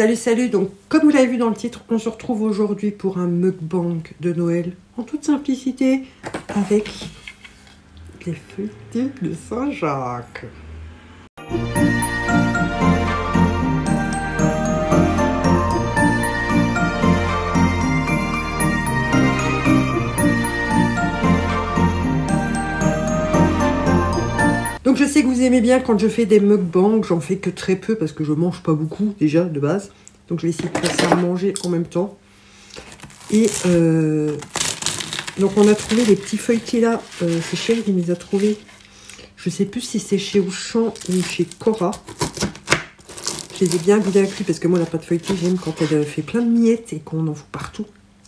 Salut, salut. Donc, comme vous l'avez vu dans le titre, on se retrouve aujourd'hui pour un mukbang de Noël en toute simplicité avec les feuilletés de Saint-Jacques. Donc je sais que vous aimez bien quand je fais des mukbangs, j'en fais que très peu parce que je mange pas beaucoup déjà de base. Donc je vais essayer de passer à manger en même temps. Et donc on a trouvé les petits feuilletés là, c'est Chéri qui me les a trouvés. Je sais plus si c'est chez Auchan ou chez Cora. Je les ai bien cuits parce que moi la pâte feuilletée j'aime quand elle fait plein de miettes et qu'on en fout partout.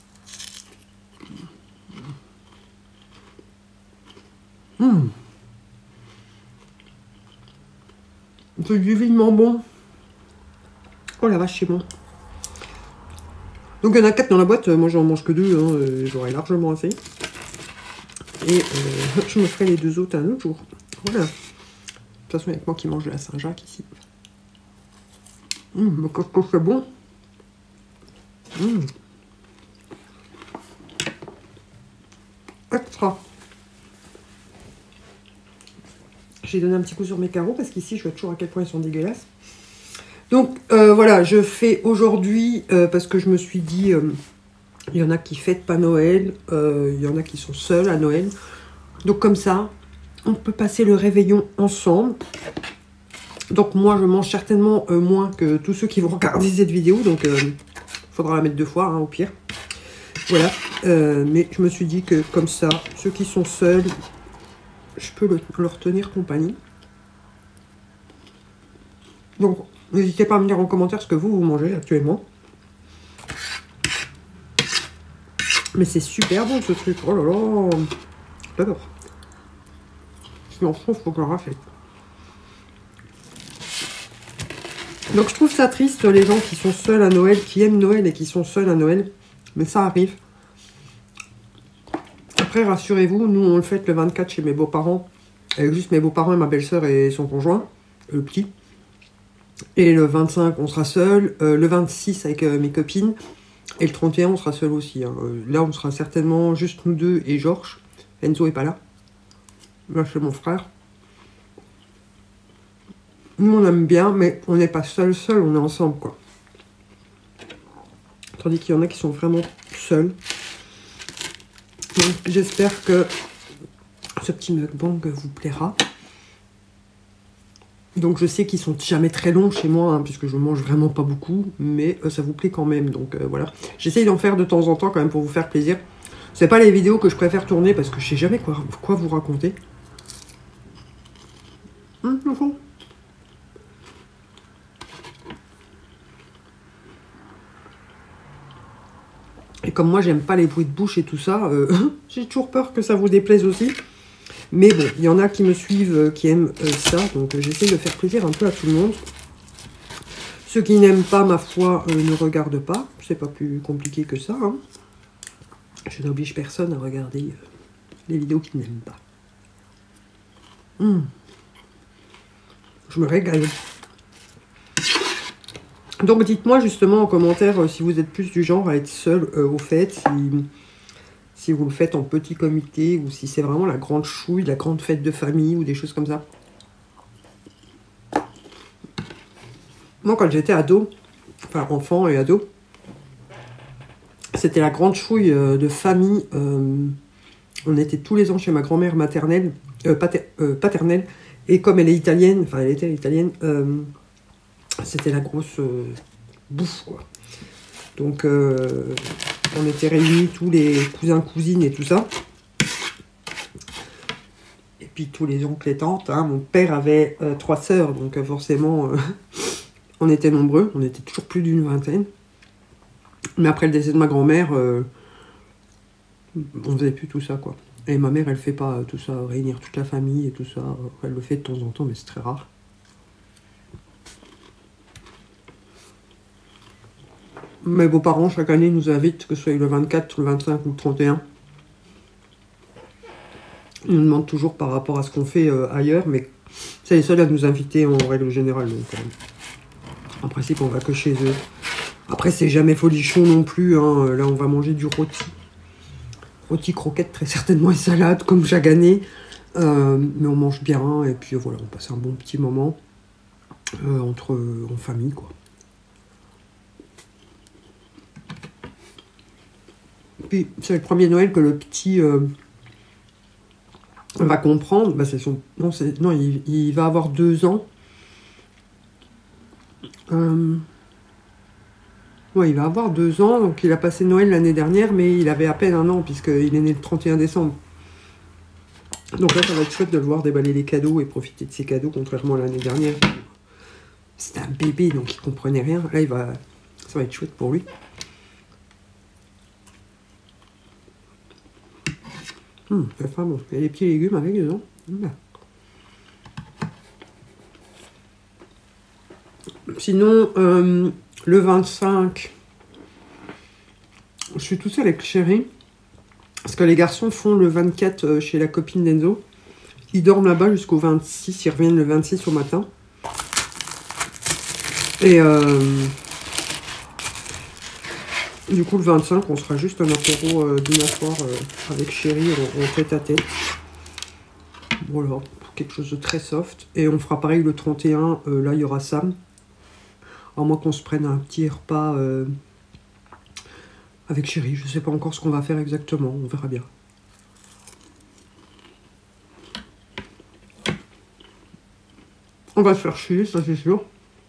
C'est divinement bon. Oh la vache, c'est bon. Donc il y en a 4 dans la boîte. Moi j'en mange que 2. Hein. J'aurais largement assez. Et je me ferai les 2 autres un autre jour. Voilà. De toute façon, il y a que moi qui mange de la Saint-Jacques ici. Mais qu'est-ce que c'est bon. Extra. J'ai donné un petit coup sur mes carreaux parce qu'ici je vois toujours à quel point ils sont dégueulasses. Donc voilà, je fais aujourd'hui parce que je me suis dit, il y en a qui fêtent pas Noël, il y en a qui sont seuls à Noël. Donc comme ça, on peut passer le réveillon ensemble. Donc moi je mange certainement moins que tous ceux qui vont regarder cette vidéo, donc il faudra la mettre 2 fois hein, au pire. Voilà, mais je me suis dit que comme ça, ceux qui sont seuls, je peux leur tenir compagnie. Donc, n'hésitez pas à me dire en commentaire ce que vous mangez actuellement. Mais c'est super bon ce truc. Oh là là. J'adore. Sinon, je trouve qu'il faut que je rachète. Donc, je trouve ça triste, les gens qui sont seuls à Noël, qui aiment Noël et qui sont seuls à Noël. Mais ça arrive. Après, rassurez-vous, nous, on le fête le 24 chez mes beaux-parents. Avec juste mes beaux-parents et ma belle-sœur et son conjoint, le petit. Et le 25, on sera seul. Le 26, avec mes copines. Et le 31, on sera seul aussi. Hein. Là, on sera certainement juste nous deux et Georges. Enzo est pas là. Là, c'est mon frère. Nous, on aime bien, mais on n'est pas seul, on est ensemble, quoi. Tandis qu'il y en a qui sont vraiment seuls. Donc, j'espère que ce petit mukbang vous plaira. Donc je sais qu'ils sont jamais très longs chez moi, hein, puisque je mange vraiment pas beaucoup, mais ça vous plaît quand même, donc voilà. J'essaye d'en faire de temps en temps quand même pour vous faire plaisir. C'est pas les vidéos que je préfère tourner parce que je sais jamais quoi vous raconter. Et comme moi j'aime pas les bruits de bouche et tout ça, j'ai toujours peur que ça vous déplaise aussi. Mais bon, il y en a qui me suivent, qui aiment ça, donc j'essaie de faire plaisir un peu à tout le monde. Ceux qui n'aiment pas, ma foi, ne regardent pas. C'est pas plus compliqué que ça. Hein. Je n'oblige personne à regarder les vidéos qu'ils n'aiment pas. Je me régale. Donc dites-moi justement en commentaire si vous êtes plus du genre à être seul aux fêtes, si vous le faites en petit comité ou si c'est vraiment la grande chouille, la grande fête de famille ou des choses comme ça. Moi, quand j'étais ado, enfin enfant et ado, c'était la grande chouille de famille. On était tous les ans chez ma grand-mère maternelle, paternelle, et comme elle est italienne, enfin elle était italienne, c'était la grosse bouffe, quoi. Donc, on était réunis tous les cousins, cousines et tout ça. Et puis tous les oncles et tantes. Hein. Mon père avait 3 sœurs, donc forcément, on était nombreux. On était toujours plus d'une vingtaine. Mais après le décès de ma grand-mère, on faisait plus tout ça, quoi. Et ma mère, elle fait pas tout ça, réunir toute la famille et tout ça. Elle le fait de temps en temps, mais c'est très rare. Mes beaux-parents, chaque année, nous invitent, que ce soit le 24, le 25 ou le 31. Ils nous demandent toujours par rapport à ce qu'on fait ailleurs, mais c'est les seuls à nous inviter en règle générale. Donc, en principe, on va que chez eux. Après, c'est jamais folichon non plus. Hein. Là, on va manger du rôti. Rôti croquette, très certainement, et salade, comme chaque année. Mais on mange bien. Et puis voilà, on passe un bon petit moment en famille, quoi. Puis, c'est le premier Noël que le petit va comprendre. Bah, c'est son... Non, il va avoir 2 ans. Ouais, il va avoir 2 ans, donc il a passé Noël l'année dernière, mais il avait à peine 1 an, puisqu'il est né le 31 décembre. Donc là, ça va être chouette de le voir déballer les cadeaux et profiter de ses cadeaux, contrairement à l'année dernière. C'était un bébé, donc il comprenait rien. Là, ça va être chouette pour lui. C'est pas bon. Il y a les petits légumes avec dedans. Sinon, le 25, je suis toute seule avec Chéri. Parce que les garçons font le 24 chez la copine d'Enzo. Ils dorment là-bas jusqu'au 26. Ils reviennent le 26 au matin. Et du coup, le 25, on sera juste un apéro dînatoire avec Chéri en tête à tête. Voilà, quelque chose de très soft. Et on fera pareil le 31. Là, il y aura Sam. À moins qu'on se prenne un petit repas avec Chéri. Je ne sais pas encore ce qu'on va faire exactement. On verra bien. On va se faire chier, ça c'est sûr.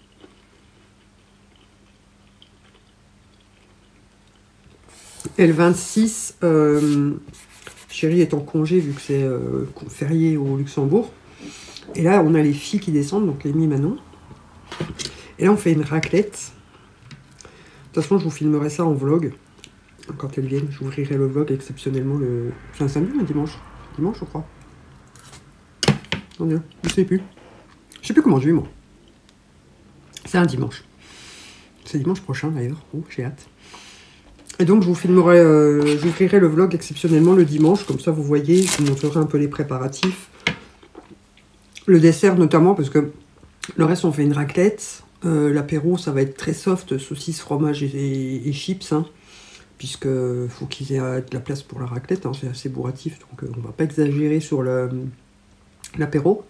Et le 26, Chéri est en congé vu que c'est férié au Luxembourg. Et là, on a les filles qui descendent, donc Lémi et Manon. Et là, on fait une raclette. De toute façon, je vous filmerai ça en vlog. Quand elles viennent, j'ouvrirai le vlog exceptionnellement le... C'est un samedi ou un dimanche? Dimanche, je crois. Attendez, je sais plus. Je sais plus comment je vis, moi. C'est un dimanche. C'est dimanche prochain, d'ailleurs. Oh, j'ai hâte. Et donc, je vous filmerai... j'ouvrirai le vlog exceptionnellement le dimanche. Comme ça, vous voyez, je vous montrerai un peu les préparatifs. Le dessert, notamment, parce que le reste, on fait une raclette. L'apéro, ça va être très soft, saucisse, fromage et chips, hein, puisque faut qu'ils aient de la place pour la raclette, hein, c'est assez bourratif, donc on va pas exagérer sur l'apéro.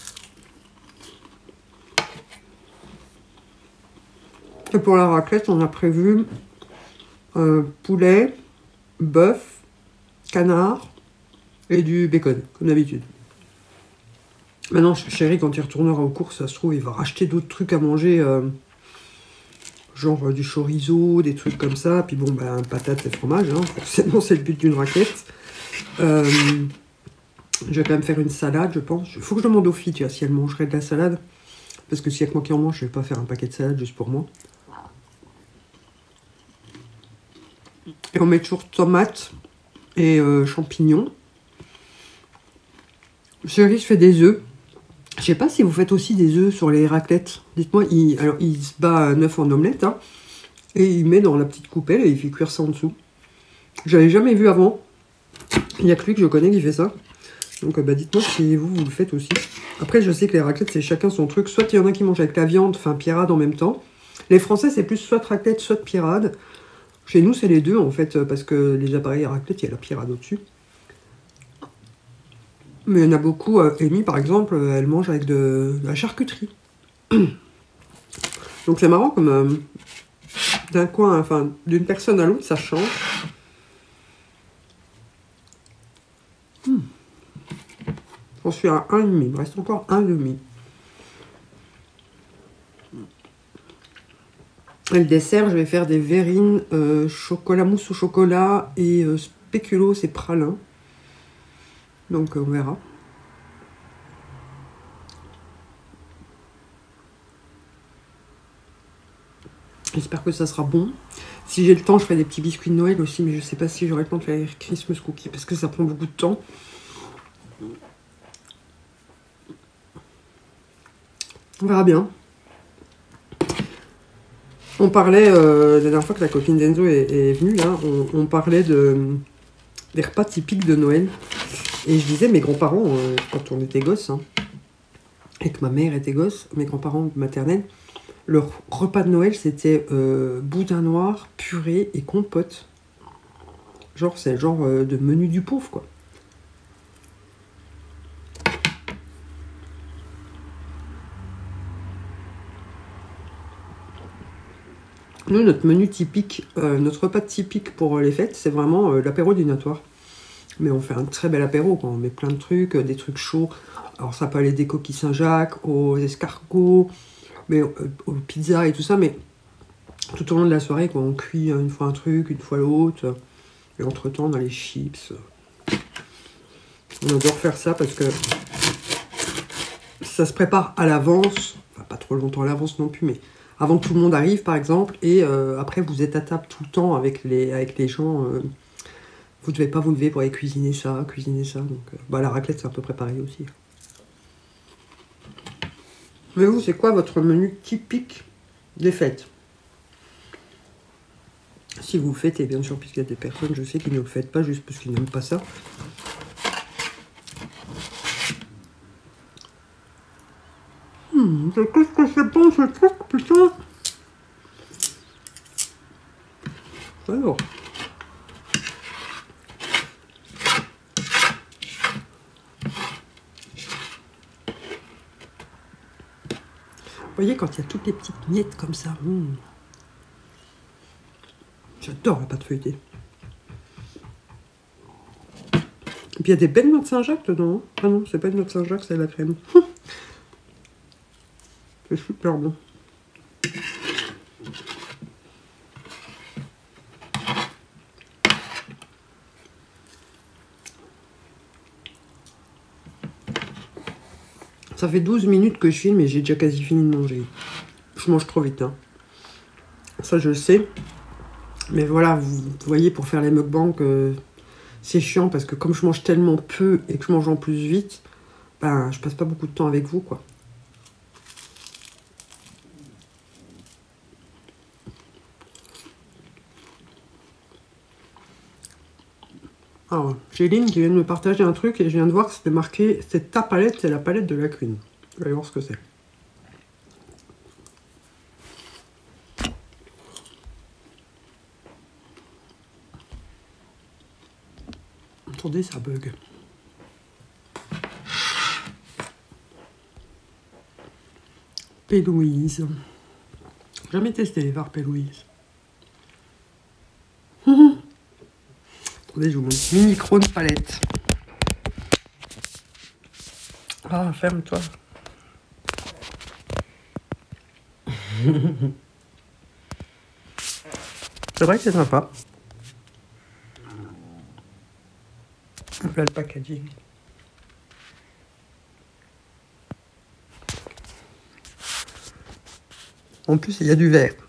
Et pour la raclette, on a prévu poulet, bœuf, canard et du bacon, comme d'habitude. Maintenant, Chéri, quand il retournera aux courses, ça se trouve, il va racheter d'autres trucs à manger, genre du chorizo, des trucs comme ça. Puis bon, ben, patates et fromage, hein, forcément, c'est le but d'une raclette. Je vais quand même faire une salade, je pense. Il faut que je demande aux filles, tu vois, si elles mangeraient de la salade. Parce que s'il y a que moi qui en mange, je vais pas faire un paquet de salade juste pour moi. Et on met toujours tomates et champignons. Chéri, je fais des œufs. Je sais pas si vous faites aussi des œufs sur les raclettes. Dites-moi, il se bat un œuf en omelette, hein, et il met dans la petite coupelle et il fait cuire ça en dessous. J'avais jamais vu avant. Il n'y a que lui que je connais qui fait ça. Donc bah, dites-moi si vous le faites aussi. Après, je sais que les raclettes, c'est chacun son truc. Soit il y en a qui mangent avec la viande, enfin pierrade en même temps. Les Français, c'est plus soit raclette, soit pierrade. Chez nous, c'est les deux, en fait, parce que les appareils à raclette, il y a la pierrade au-dessus. Mais il y en a beaucoup. Amy, par exemple, elle mange avec de la charcuterie. Donc c'est marrant comme d'un coin, enfin, d'une personne à l'autre, ça change. J'en suis à 1,5. Il me reste encore 1,5. Et le dessert, je vais faire des verrines, chocolat mousse au chocolat et spéculoos et pralin. Donc on verra. J'espère que ça sera bon. Si j'ai le temps, je ferai des petits biscuits de Noël aussi, mais je sais pas si j'aurai le temps de faire les Christmas cookies parce que ça prend beaucoup de temps. On verra bien. On parlait, la dernière fois que la copine d'Enzo est venue, là, on parlait des repas typiques de Noël. Et je disais, mes grands-parents, quand on était gosses, hein, et que ma mère était gosse, mes grands-parents maternels, Le repas de Noël, c'était boudin noir, purée et compote. Genre, c'est le genre de menu du pauvre, quoi. Nous, notre menu typique, notre repas typique pour les fêtes, c'est vraiment l'apéro dînatoire. Mais on fait un très bel apéro, quoi. On met plein de trucs, des trucs chauds. Alors ça peut aller des coquilles Saint-Jacques, aux escargots, mais aux pizzas et tout ça, mais tout au long de la soirée, quoi, on cuit une fois un truc, une fois l'autre, et entre-temps on a les chips. On adore faire ça parce que ça se prépare à l'avance, enfin pas trop longtemps à l'avance non plus, mais avant que tout le monde arrive par exemple, et après vous êtes à table tout le temps avec les gens. Vous ne devez pas vous lever pour aller cuisiner ça. Donc, la raclette, c'est un peu préparé aussi. Mais vous, c'est quoi votre menu typique des fêtes? Si vous le faites, et bien sûr, puisqu'il y a des personnes, je sais, qui ne le fêtent pas juste parce qu'ils n'aiment pas ça. Qu'est-ce que c'est bon ce truc, putain? Alors. Vous voyez, quand il y a toutes les petites miettes comme ça. J'adore la pâte feuilletée. Et puis il y a des belles noix de Saint-Jacques dedans. Hein. Ah non, c'est pas une noix de Saint-Jacques, c'est la crème. C'est super bon. Ça fait 12 minutes que je filme et j'ai déjà quasi fini de manger. Je mange trop vite. Hein. Ça, je le sais. Mais voilà, vous voyez, pour faire les mukbangs, c'est chiant parce que comme je mange tellement peu et que je mange en plus vite, ben, je passe pas beaucoup de temps avec vous, quoi. Alors, j'ai Lynn qui vient de me partager un truc et je viens de voir que c'était marqué, c'est ta palette, c'est la palette de la Queen. Je vais aller voir ce que c'est. Attendez, ça bug. P. Louise. Jamais testé les fards P. Louise. Attendez, je vous montre. Mini Crone palette. Ah, ferme-toi. C'est vrai que c'est sympa. Voilà le packaging. En plus, il y a du verre.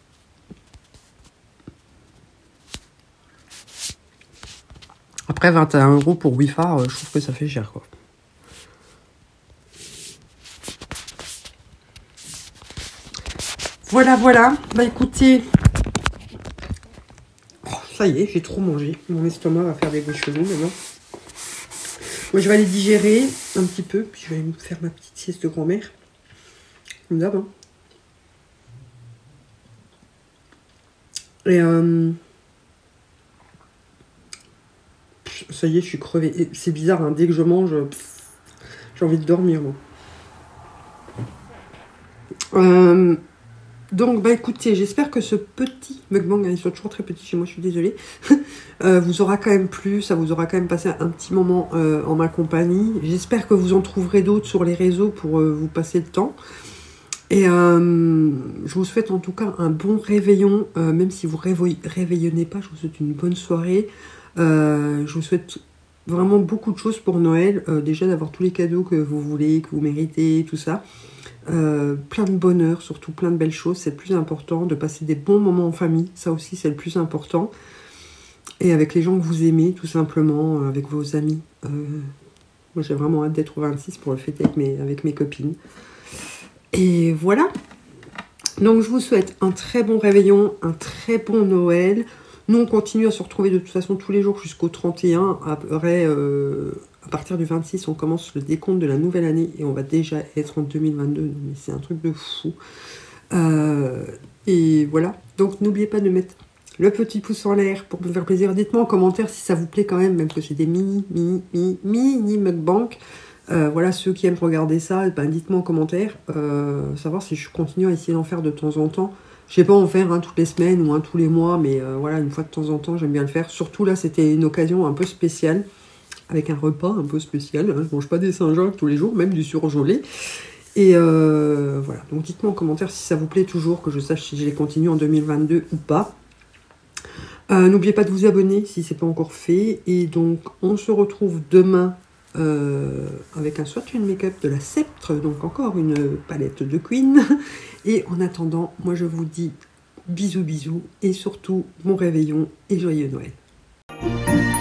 Après 21 € pour Wi-Fi, je trouve que ça fait cher, quoi. Voilà, voilà. Bah écoutez, ça y est, j'ai trop mangé. Mon estomac va faire des beaux cheveux maintenant. Moi, je vais aller digérer un petit peu, puis je vais me faire ma petite sieste de grand-mère. Comme d'hab, hein. Et ça y est, je suis crevée. C'est bizarre, hein, dès que je mange, j'ai envie de dormir, moi. Donc, bah écoutez, j'espère que ce petit mukbang, ils sont toujours très petits chez moi, je suis désolée, vous aura quand même plu, ça vous aura quand même passé un petit moment en ma compagnie. J'espère que vous en trouverez d'autres sur les réseaux pour vous passer le temps. Et je vous souhaite en tout cas un bon réveillon, même si vous réveillonnez pas, je vous souhaite une bonne soirée. Je vous souhaite vraiment beaucoup de choses pour Noël, déjà d'avoir tous les cadeaux que vous voulez, que vous méritez, tout ça. Plein de bonheur, surtout plein de belles choses, c'est le plus important, de passer des bons moments en famille, ça aussi c'est le plus important, et avec les gens que vous aimez, tout simplement, avec vos amis. Moi j'ai vraiment hâte d'être au 26 pour le fêter avec mes copines. Et voilà, donc je vous souhaite un très bon réveillon, un très bon Noël. Nous on continue à se retrouver de toute façon tous les jours jusqu'au 31, après... à partir du 26, on commence le décompte de la nouvelle année et on va déjà être en 2022. Mais c'est un truc de fou. Et voilà. Donc n'oubliez pas de mettre le petit pouce en l'air pour me faire plaisir. Dites-moi en commentaire si ça vous plaît quand même que c'est des mini mukbang. Voilà, ceux qui aiment regarder ça, ben, dites-moi en commentaire. Savoir si je continue à essayer d'en faire de temps en temps. Je sais pas en faire toutes les semaines ou tous les mois, mais voilà, une fois de temps en temps, j'aime bien le faire. Surtout là, c'était une occasion un peu spéciale, avec un repas un peu spécial. Hein. Je mange pas des Saint-Jacques tous les jours, même du surgelé. Et voilà, donc dites-moi en commentaire si ça vous plaît toujours, que je sache si je les continue en 2022 ou pas. N'oubliez pas de vous abonner si ce n'est pas encore fait. Et donc, on se retrouve demain avec un swatch and make-up de la Sceptre. Donc, encore une palette de Queen. Et en attendant, moi, je vous dis bisous, bisous. Et surtout, bon réveillon et joyeux Noël.